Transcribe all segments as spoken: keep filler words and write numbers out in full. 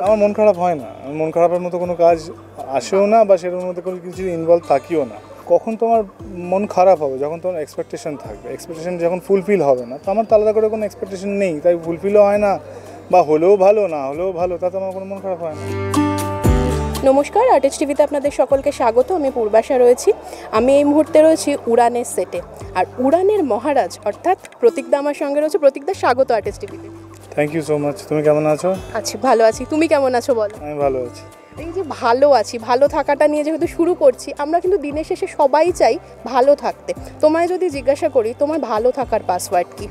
আমার মন খারাপ হয় না, আমার মন খারাপের মতো কোনো কাজ আসেও না বা সেটার মধ্যে কোনো কিছু ইনভলভ থাকিও না। কখন তোমার মন খারাপ হবে? যখন তোমার এক্সপেকটেশন থাকবে, এক্সপেকটেশন যখন ফুলফিল হবে না, তো আমার তো আলাদা করে কোনো এক্সপেকটেশন নেই, তাই ফুলফিলও হয় না বা হলেও ভালো না হলেও ভালো, তাতে আমার কোনো মন খারাপ হয় না। নমস্কার, আর্টিস্ট টিভিতে আপনাদের সকলকে স্বাগত। আমি পূর্বাশা রয়েছি। আমি এই মুহূর্তে রয়েছি উড়ানের সেটে, আর উড়ানের মহারাজ অর্থাৎ প্রতীকদা আমার সঙ্গে রয়েছে। প্রতীকদা, স্বাগত আর্টিস্ট টিভিতে। Thank you so much. তুমি কেমন আছো? আছি, ভালো আছি। তুমি কেমন আছো বলো? আমি ভালো আছি। এই যে ভালো আছি, ভালো থাকাটা নিয়ে যেহেতু শুরু করছি, আমরা কিন্তু দিনের শেষে সবাই চাই ভালো থাকতে। তোমায় যদি জিজ্ঞাসা করি তোমার ভালো থাকার পাসওয়ার্ড কি?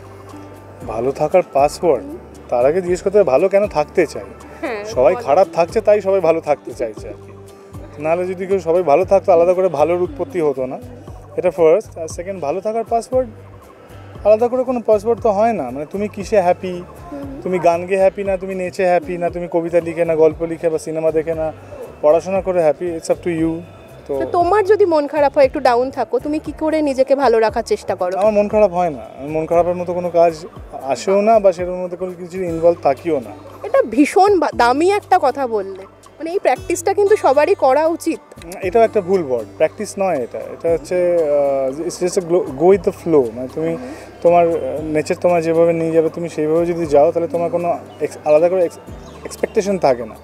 ভালো থাকার পাসওয়ার্ড? তার আগে জিজ্ঞেস করতে হবে ভালো কেন থাকতে চাই। সবাই খারাপ থাকছে তাই সবাই ভালো থাকতে চাইছে আর কি। নাহলে যদি কেউ সবাই ভালো থাকতো আলাদা করে ভালোর উৎপত্তি হতো না। এটা ফার্স্ট। আর সেকেন্ড, ভালো থাকার পাসওয়ার্ড আলাদা করে কোনো পাসওয়ার্ড তো হয় না। মানে তুমি কিসে হ্যাপি, তুমি গান গেয়ে হ্যাপি না তুমি নেচে হ্যাপি না তুমি কবিতা লিখে না গল্প লিখে বা সিনেমা দেখে না পড়াশোনা করে happy, it's up to you. তো তোমার যদি মন খারাপ হয়, একটু ডাউন থাকো, তুমি কি করে নিজেকে ভালো রাখার চেষ্টা করো? আমার মন খারাপ হয় না, আমার মন খারাপের মতো কোনো কাজ আসেও না বা সেটার মধ্যে কোনো কিছু ইনভলভ থাকিও না। এটা ভীষণ দামি একটা কথা বললে। মানে এই প্র্যাকটিসটা কিন্তু সবারই করা উচিত। এটাও একটা ভুল ওয়ার্ড, প্র্যাকটিস নয় এটা। এটা হচ্ছে it's just go with the flow. মানে তুমি তোমার নেচার তোমার যেভাবে নিয়ে যাবে তুমি সেইভাবে যদি যাও তাহলে তোমার কোনো আলাদা করে এক্সপেকটেশন থাকে না।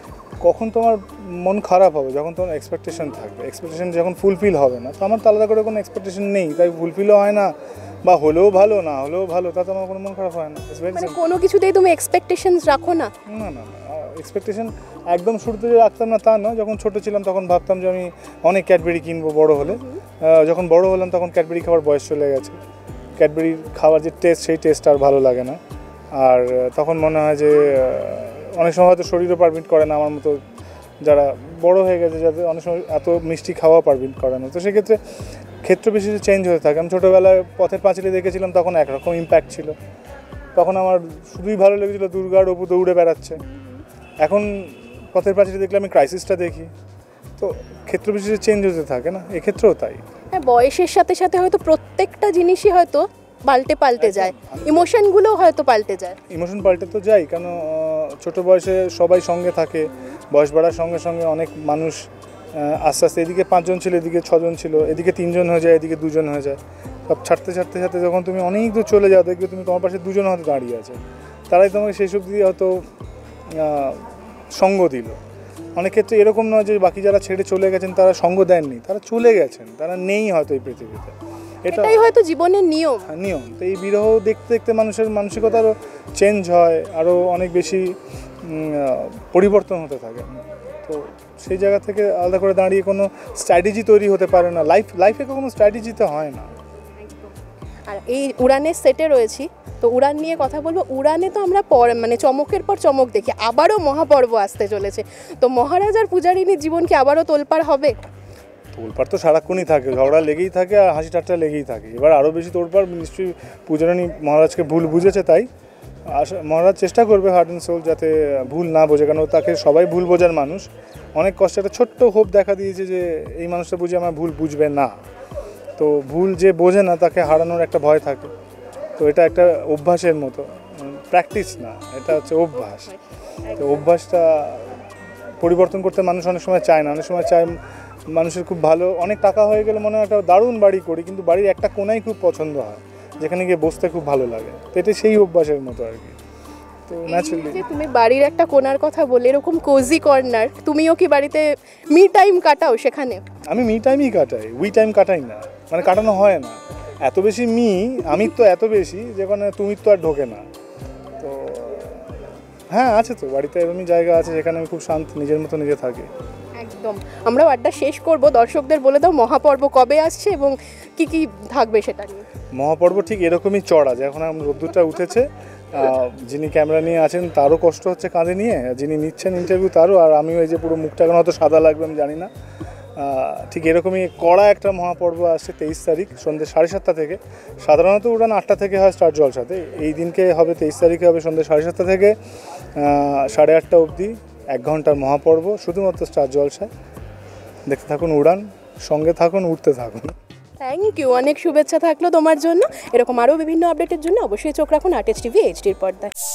কখন তোমার মন খারাপ হবে? যখন তোমার এক্সপেকটেশন থাকবে, এক্সপেকটেশন যখন ফুলফিল হবে না, তো আমার তো আলাদা করে কোনো এক্সপেকটেশন নেই, তাই ফুলফিলও হয় না বা হলেও ভালো না হলেও ভালো, তাতে আমার কোনো মন খারাপ হয় না। মানে কোনো কিছুতেই তুমি এক্সপেকটেশনস রাখো না? না না না, এক্সপেকটেশন একদম শুরুতে যে রাখতাম না তা নয়। যখন ছোটো ছিলাম তখন ভাবতাম যে আমি অনেক ক্যাডবেরি কিনবো বড় হলে। যখন বড় হলাম তখন ক্যাডবেরি খাওয়ার বয়স চলে গেছে। ক্যাডবেরি খাওয়ার যে টেস্ট সেই টেস্ট আর ভালো লাগে না। আর তখন মনে হয় যে অনেক সময় হয়তো শরীরও পারমিট করে না আমার মতো যারা বড় হয়ে গেছে, যাদের অনেক সময় এত মিষ্টি খাওয়া পারমিট করে না। তো সেক্ষেত্রে ক্ষেত্র বিশেষে চেঞ্জ হতে থাকে। আমি ছোটোবেলায় পথের পাঁচিলে দেখেছিলাম, তখন একরকম ইম্প্যাক্ট ছিল। তখন আমার শুধুই ভালো লেগেছিলো দুর্গার অপু দৌড়ে বেড়াচ্ছে। এখন পথের পাঁচিলে দেখলে আমি ক্রাইসিসটা দেখি। তো ক্ষেত্র বিশেষে চেঞ্জ হতে থাকে না, এক্ষেত্রেও তাই। হ্যাঁ, বয়সের সাথে সাথে হয়তো প্রত্যেকটা জিনিসই হয়তো পাল্টে পাল্টে যায়, ইমোশনগুলোও হয়তো পাল্টে যায়। ইমোশন পাল্টে তো যাই, কেন ছোটো বয়সে সবাই সঙ্গে থাকে, বয়স বাড়ার সঙ্গে সঙ্গে অনেক মানুষ আস্তে আস্তে এদিকে পাঁচজন ছিল এদিকে ছজন ছিল, এদিকে তিনজন হয়ে যায় এদিকে দুজন হয়ে যায়। সব ছাড়তে ছাড়তে ছাড়তে যখন তুমি অনেক দূর চলে যাও দেখবে তুমি তোমার পাশে দুজন হয়তো দাঁড়িয়ে আছে, তারাই তোমাকে সেই সব দিয়ে হয়তো সঙ্গ দিল। অনেক ক্ষেত্রে এরকম নয় যে বাকি যারা ছেড়ে চলে গেছেন তারা সঙ্গ দেননি, তারা চলে গেছেন, তারা নেই হয়তো এই পৃথিবীতে। এটাই হয়তো জীবনের নিয়ম। নিয়ম তো এই বিরহ দেখতে দেখতে মানুষের মানসিকতা আরও চেঞ্জ হয়, আরও অনেক বেশি পরিবর্তন হতে থাকে। তো সেই জায়গা থেকে আলাদা করে দাঁড়িয়ে কোনো স্ট্র্যাটেজি তৈরি হতে পারে না। লাইফ লাইফে কোনো স্ট্র্যাটেজিতে হয় না। আর এই উড়ানের সেটে রয়েছি, তো উড়ান নিয়ে কথা বলবো। উড়ানে তো আমরা পর মানে চমকের পর চমক দেখি, আবারও মহাপর্ব আসতে চলেছে। তো মহারাজ আর পূজারিনীর জীবন কি আবারও তোলপাড় হবে? তোলপাড় তো সারাক্ষণই থাকে, ঝগড়া লেগেই থাকে আর হাসি ঠাট্টা লেগেই থাকে। এবার আরও বেশি তোলপাড় নিশ্চয়ই পূজারিনী মহারাজকে ভুল বুঝেছে, তাই মহারাজ চেষ্টা করবে হার্ট অ্যান্ড সোল যাতে ভুল না বোঝে, কারণ তাকে সবাই ভুল বোঝার মানুষ। অনেক কষ্টে একটা ছোট্ট হোপ দেখা দিয়েছে যে এই মানুষটা বুঝে আমার ভুল বুঝবে না। তো ভুল যে বোঝে না তাকে হারানোর একটা ভয় থাকে। তো এটা একটা অভ্যাসের মতো, প্র্যাকটিস না, এটা হচ্ছে অভ্যাস। তো অভ্যাসটা পরিবর্তন করতে মানুষ অনেক সময় চায় না। অনেক সময় চায় মানুষের খুব ভালো অনেক টাকা হয়ে গেলে মনে হয় একটা দারুণ বাড়ি করি, কিন্তু বাড়ির একটা কোনাই খুব পছন্দ হয় যেখানে গিয়ে বসতে খুব ভালো লাগে। তো এটা সেই অভ্যাসের মতো আর কি। তো ন্যাচারালি তুমি বাড়ির একটা কোনার কথা বলে, এরকম কোজি কর্নার, তুমিও কি বাড়িতে মি টাইম কাটাও সেখানে? আমি মি টাইমই কাটাই, উই টাইম কাটাই না, মানে কাটানো হয় না। এত বেশি মি আমি তো এত বেশি যেখানে তুমি তো আর ঢোকে না। তো হ্যাঁ, আছে তো বাড়িতে এরকমই জায়গা আছে যেখানে আমি খুব শান্ত নিজের মতো নিজে থাকি। একদম। আমরাও আড্ডা শেষ করব, দর্শকদের বলে দাও মহাপর্ব কবে আসছে এবং কি কি থাকবে সেটা নিয়ে। মহাপর্ব ঠিক এরকমই চড়া, যখন রোদ্দুরটা উঠেছে, যিনি ক্যামেরা নিয়ে আছেন তারও কষ্ট হচ্ছে কাঁধে নিয়ে, যিনি নিচ্ছেন ইন্টারভিউ তারও, আর আমিও এই যে পুরো মুখটা এখন হয়তো সাদা লাগবে আমি জানি না। ঠিক এরকমই কড়া একটা মহাপর্ব আসছে তেইশ তারিখ সন্ধ্যে সাড়ে সাতটা থেকে। সাধারণত উড়ান আটটা থেকে হয় স্টার জলসাতে, এই দিনকে হবে তেইশ তারিখে হবে সন্ধ্যে সাড়ে সাতটা থেকে সাড়ে আটটা অবধি এক ঘন্টার মহাপর্ব শুধুমাত্র স্টার জলসায়। দেখতে থাকুন উড়ান, সঙ্গে থাকুন, উঠতে থাকুন। থ্যাংক ইউ, অনেক শুভেচ্ছা থাকলো তোমার জন্য। এরকম আরও বিভিন্ন আপডেটের জন্য অবশ্যই চোখ রাখুন আর্টিস্ট টিভি এইচডির পর্দায়।